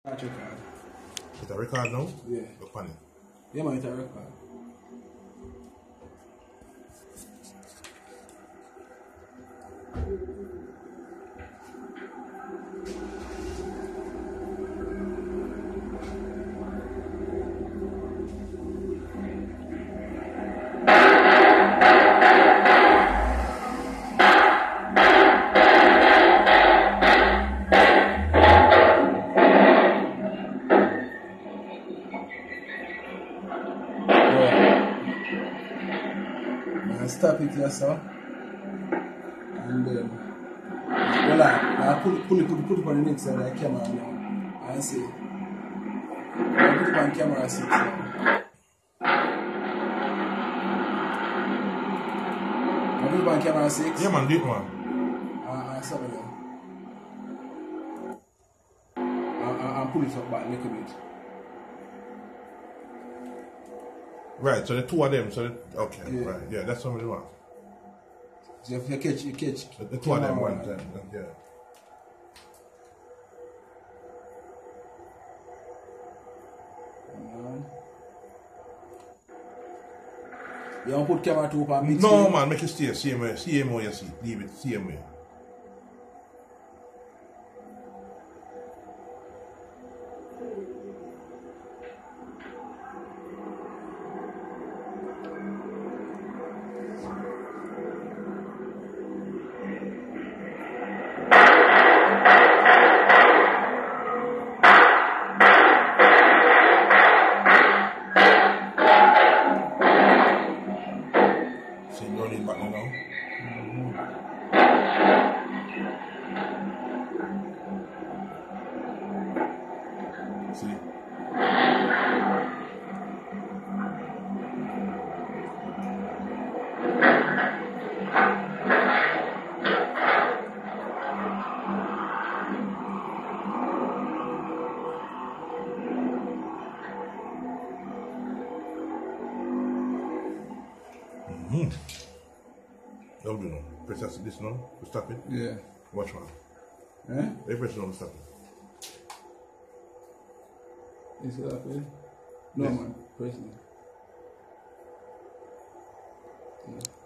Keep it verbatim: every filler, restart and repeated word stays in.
Catch your card. It's a record now? Yeah. Look on it. Yeah, man, it's a record. Stop it here, sir. And then, well, I, I put, pull it, put it, put it on the next side of the camera now. And say, I put it on camera six now. I put it on camera six. Yeah, man, do it, man. And, and seven now. And, and, and pull it up back a little bit. Right, so the two of them, so the, okay, Yeah. right, yeah, that's what we want. So if you catch, you catch. The, the two of them one time, yeah. Um, you want to put camera two on mix? No, man, make it stay same way, same way you see, leave it same way. See, no need back now. Mm-hmm. See? Mm-hmm. How do you know? Press this now to stop it? Yeah. Watch one. Eh? They press it on to stop it. Is it up here? No, Yes. man. Press it. Yeah.